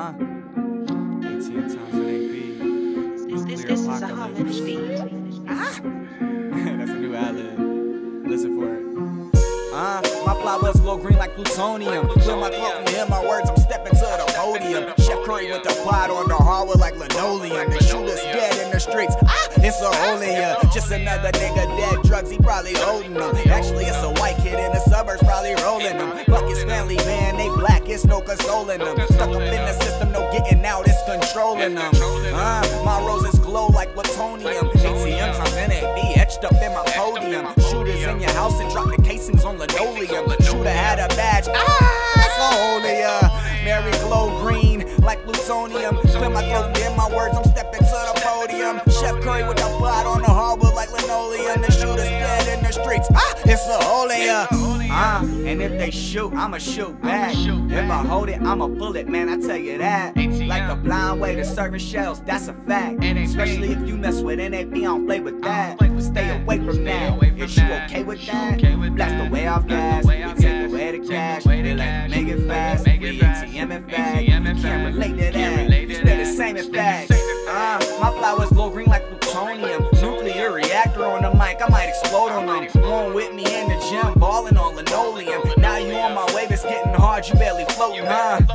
ATM times it ain't be. This is a homage beat. That's a new ad-lib. Listen for it. My flowers glow green like plutonium. Clear my throat and hear my words, I'm stepping to the podium. Chef Curry with the pot on the hardwood like linoleum. They shoot us dead in the streets. It's a hole in ya. Just another nigga dead, drugs, he probably holding them. Actually, it's a white kid in the suburbs, probably rolling them. Fuck his family, man, they black, it's no consoling them. Stuck up in the system, no getting out, it's controlling them. My roses glow like plutonium. ATM times NAB etched up in my podium. Shooters in your house and drop the casings on linoleum. Shooter had a badge, it's a hole in ya. Mary glow green like plutonium. Clear my throat, in my words, I'm stepping to the podium. Chef Curry with the pot on the hardwood like linoleum. The shooters dead in the streets, it's a hole in ya. And if they shoot, I'ma shoot back. If I hold it, I'ma pull it, man, I tell you that. Like a blind way to serving shells, that's a fact. Especially if you mess with NAB, I don't play with that. Stay away from that. Is you okay with that? Blast away off gas, we take away the cash. They like to make it fast, we ATM in fact. Can't relate to that, stay the same in fact. My flowers glow green like plutonium. Nuclear reactor on the mic, I might explode on them. Going with me in the gym, balling on linoleum. Now you on my wave, it's getting hard, you barely floating,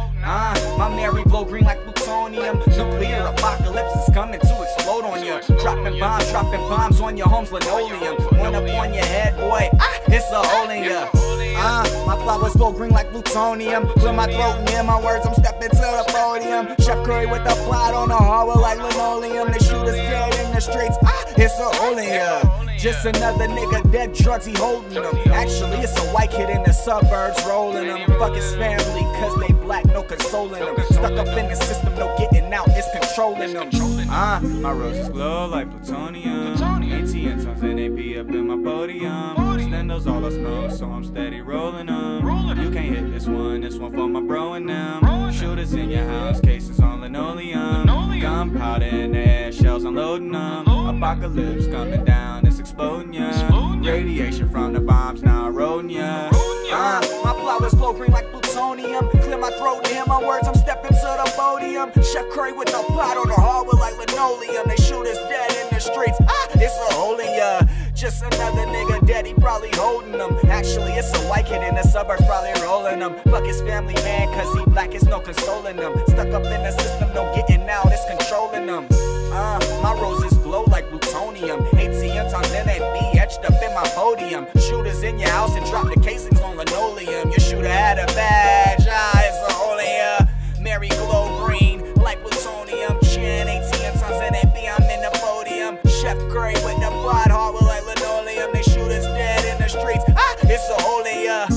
my Mary glow green like plutonium. Nuclear apocalypse is coming to explode on you. Dropping bombs on your home's linoleum. One up on your head, boy, it's a hole in ya. My flowers glow green like plutonium. Clear my throat and hear my words, I'm stepping to the podium. Chef Curry with the plot on the hardwood like linoleum. They shoot us dead in the streets, it's a hole in ya. Just another nigga dead, drugs, he holding them. Actually, it's a white kid in the suburbs rolling them. Fuck his family, cause they black, no consoling them. Stuck up in the system, no getting out, it's controlling them. My roses glow like plutonium. ATM times NAB up in my podium. Stendos all I smoke, so I'm steady rolling them. You can't hit this one for my bro and them. Shooters in your house, cases on linoleum. Gunpowder in the air, shells unloading them. Apocalypse coming down, it's exploding ya. Radiation from the bombs now eroding ya. My flowers glow green like plutonium. Clear my throat and hear my words, I'm stepping to the podium. Chef Curry with the pot on the hardwood like linoleum. They shoot us dead in the streets, it's a hole in ya. Just another nigga dead, he probably holding them. Actually, it's a white kid in the suburbs, probably rolling them. Fuck his family, man, cause he black, it's no consoling them. Stuck up in the system, no getting out, it's controlling them. My roses glow like plutonium. ATM times NAB etched up in my podium. Shooters in your house and drop the casings on linoleum. Your shooter had a badge, it's a hole in ya. Mary glow green like plutonium. Chin, ATM times NAB, I'm in the podium. Chef Curry with the pot, hardwood like linoleum. They shoot us dead in the streets, it's a hole in ya.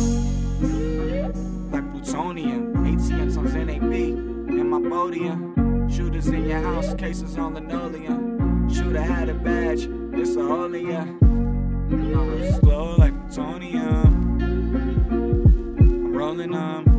Like plutonium, ATM times NAB, in my podium. Shooters in your house, cases on linoleum. Shooter had a badge, it's a hole in ya. My roses glow like plutonium. I'm rolling them.